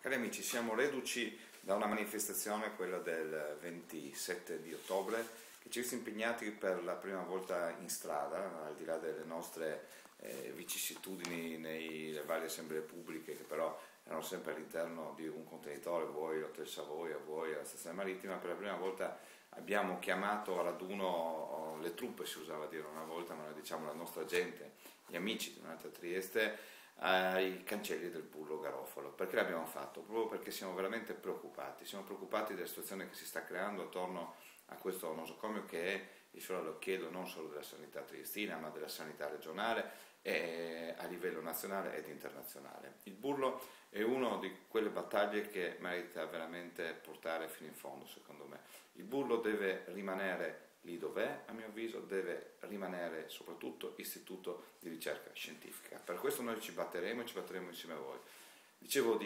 Cari amici, siamo reduci da una manifestazione, quella del 27 di ottobre, che ci ha visto impegnati per la prima volta in strada, al di là delle nostre vicissitudini nelle varie assemblee pubbliche, che però erano sempre all'interno di un contenitore, vuoi l'Hotel Savoia, vuoi la stazione marittima. Per la prima volta abbiamo chiamato a raduno le truppe, si usava dire una volta, ma noi diciamo la nostra gente, gli amici di un'altra Trieste, ai cancelli del Bullo Garofalo. Perché l'abbiamo fatto? Proprio perché siamo veramente preoccupati, siamo preoccupati della situazione che si sta creando attorno a questo nosocomio, che è il fiore all'occhiello non solo della sanità triestina, ma della sanità regionale e a livello nazionale ed internazionale. Il Bullo è una di quelle battaglie che merita veramente portare fino in fondo, secondo me. Il Bullo deve rimanere lì dov'è, a mio avviso, deve rimanere soprattutto istituto di ricerca scientifica. Per questo noi ci batteremo e ci batteremo insieme a voi. Dicevo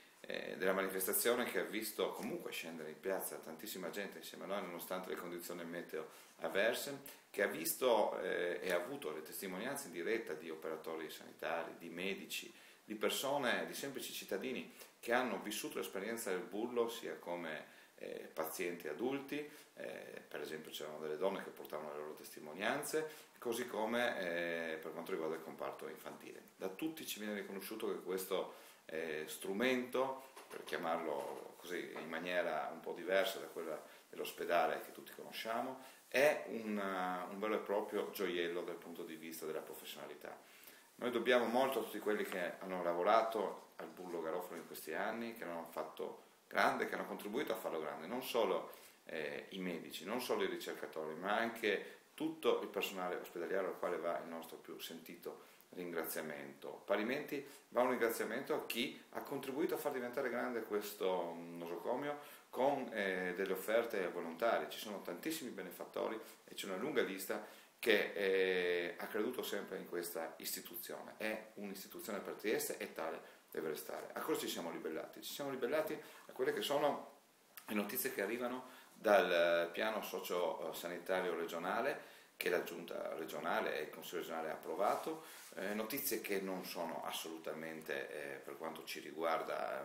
della manifestazione che ha visto comunque scendere in piazza tantissima gente insieme a noi, nonostante le condizioni meteo avverse, che ha visto e ha avuto le testimonianze in diretta di operatori sanitari, di medici, di persone, di semplici cittadini che hanno vissuto l'esperienza del Bullo sia come pazienti adulti, per esempio c'erano delle donne che portavano le loro testimonianze, così come per quanto riguarda il comparto infantile. Da tutti ci viene riconosciuto che questo strumento, per chiamarlo così in maniera un po' diversa da quella dell'ospedale che tutti conosciamo, è un vero e proprio gioiello dal punto di vista della professionalità. Noi dobbiamo molto a tutti quelli che hanno lavorato al Bullo Garofalo in questi anni, che hanno fatto grande, che hanno contribuito a farlo grande, non solo i medici, non solo i ricercatori, ma anche tutto il personale ospedaliero, al quale va il nostro più sentito ringraziamento. Parimenti va un ringraziamento a chi ha contribuito a far diventare grande questo nosocomio con delle offerte volontarie. Ci sono tantissimi benefattori e c'è una lunga lista che ha creduto sempre in questa istituzione. È un'istituzione per Trieste e tale deve restare. A cosa ci siamo ribellati? Ci siamo ribellati a quelle che sono le notizie che arrivano dal piano socio-sanitario regionale, che la giunta regionale e il consiglio regionale ha approvato, notizie che non sono assolutamente, per quanto ci riguarda,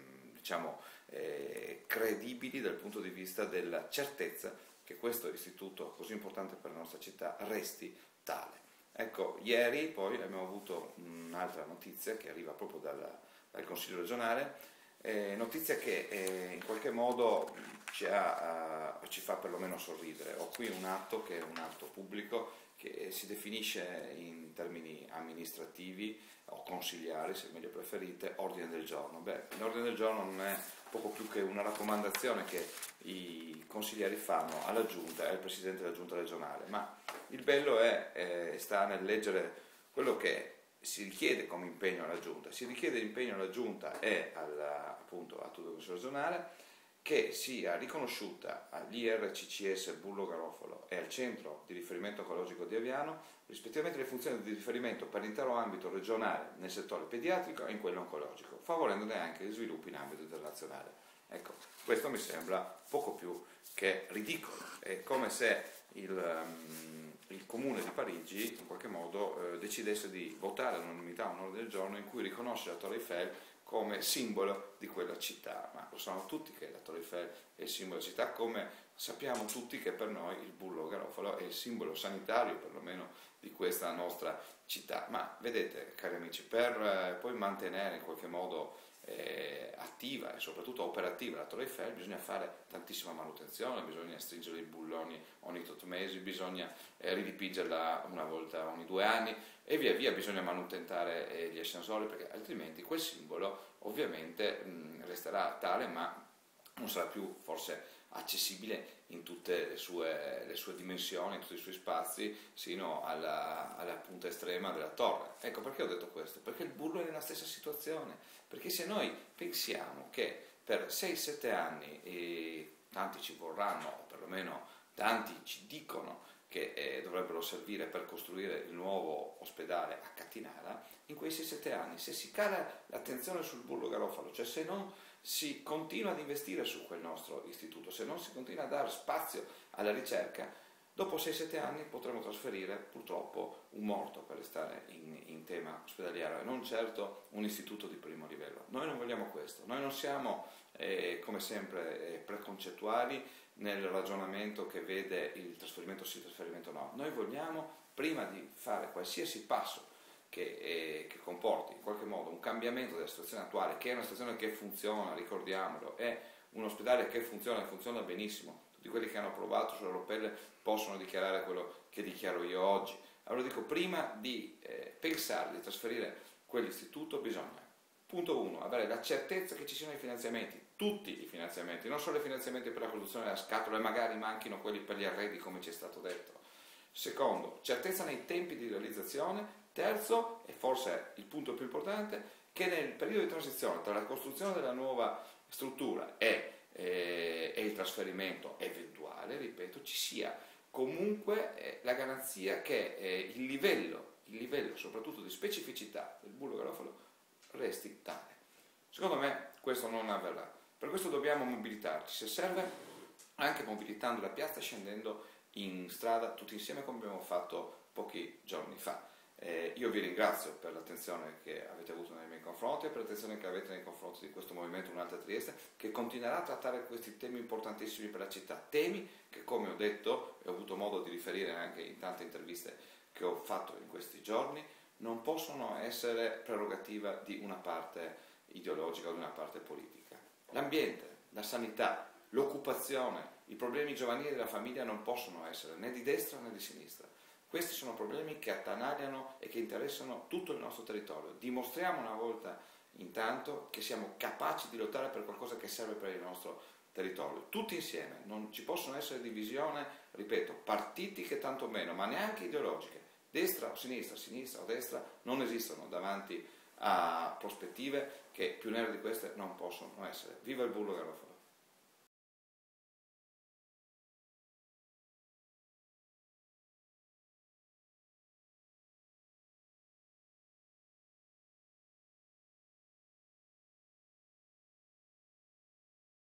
credibili dal punto di vista della certezza che questo istituto così importante per la nostra città resti tale. Ecco, ieri poi abbiamo avuto un'altra notizia che arriva proprio dal Consiglio regionale, notizia che in qualche modo ci fa perlomeno sorridere. Ho qui un atto che è un atto pubblico che si definisce in termini amministrativi o consigliari, se meglio preferite, ordine del giorno. L'ordine del giorno non è poco più che una raccomandazione che i consiglieri fanno alla giunta e al presidente della giunta regionale, ma il bello sta nel leggere quello che si richiede come impegno alla giunta. Si richiede l'impegno alla giunta e appunto a tutto il consiglio regionale che sia riconosciuta all'IRCCS Bullo Garofalo e al centro di riferimento oncologico di Aviano rispettivamente le funzioni di riferimento per l'intero ambito regionale nel settore pediatrico e in quello oncologico, favorendone anche gli sviluppi in ambito internazionale. Ecco, questo mi sembra poco più che ridicolo. È come se il Comune di Parigi in qualche modo decidesse di votare all'unanimità un ordine del giorno in cui riconosce la Torre Eiffel come simbolo di quella città. Ma lo sanno tutti che la Torre Eiffel è il simbolo della città, come sappiamo tutti che per noi il Bullo Garofalo è il simbolo sanitario perlomeno di questa nostra città. Ma vedete, cari amici, per poi mantenere in qualche modo attiva e soprattutto operativa la Torre Eiffel bisogna fare tantissima manutenzione, bisogna stringere i bulloni ogni 8 mesi, bisogna ridipingerla una volta ogni 2 anni e via via bisogna manutentare gli ascensori, perché altrimenti quel simbolo ovviamente resterà tale, ma non sarà più forse accessibile in tutte le sue dimensioni, in tutti i suoi spazi, sino alla punta estrema della torre. Ecco perché ho detto questo, perché il Bullo è nella stessa situazione, perché se noi pensiamo che per 6-7 anni tanti ci vorranno, o perlomeno tanti ci dicono che dovrebbero servire per costruire il nuovo ospedale a Cattinara, in quei 6-7 anni, se si cala l'attenzione sul Bullo Garofalo, cioè se non si continua ad investire su quel nostro istituto, se non si continua a dare spazio alla ricerca, dopo 6-7 anni potremo trasferire purtroppo un morto, per restare in tema ospedaliero, e non certo un istituto di primo livello. Noi non vogliamo questo, noi non siamo come sempre preconcettuali nel ragionamento che vede il trasferimento sì, il trasferimento no. Noi vogliamo, prima di fare qualsiasi passo che comporti in qualche modo un cambiamento della situazione attuale, che è una situazione che funziona, ricordiamolo, è un ospedale che funziona benissimo. Tutti quelli che hanno provato sulla loro pelle possono dichiarare quello che dichiaro io oggi. Allora dico, prima di pensare di trasferire quell'istituto bisogna, punto 1, avere la certezza che ci siano i finanziamenti, tutti i finanziamenti, non solo i finanziamenti per la costruzione della scatola, e magari manchino quelli per gli arredi come ci è stato detto. Secondo, certezza nei tempi di realizzazione. Terzo, e forse il punto più importante, che nel periodo di transizione tra la costruzione della nuova struttura e il trasferimento eventuale, ripeto, ci sia comunque la garanzia che il livello soprattutto di specificità del bullo garofalo resti tale. Secondo me questo non avverrà, per questo dobbiamo mobilitarci, se serve anche mobilitando la piazza, scendendo in strada tutti insieme come abbiamo fatto pochi giorni fa. Io vi ringrazio per l'attenzione che avete avuto nei miei confronti e per l'attenzione che avete nei confronti di questo movimento Un'altra Trieste, che continuerà a trattare questi temi importantissimi per la città, temi che, come ho detto e ho avuto modo di riferire anche in tante interviste che ho fatto in questi giorni, non possono essere prerogativa di una parte ideologica o di una parte politica. L'ambiente, la sanità, l'occupazione, i problemi giovanili della famiglia non possono essere né di destra né di sinistra. Questi sono problemi che attanagliano e che interessano tutto il nostro territorio. Dimostriamo una volta intanto che siamo capaci di lottare per qualcosa che serve per il nostro territorio. Tutti insieme, non ci possono essere divisioni, ripeto, partitiche tanto meno, ma neanche ideologiche. Destra o sinistra, sinistra o destra, non esistono davanti a prospettive che più nere di queste non possono essere. Viva il bullo garofalo!